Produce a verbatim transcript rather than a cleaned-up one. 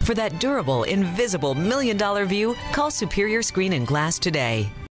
For that durable, invisible million dollar view, call Superior Screen and Glass today.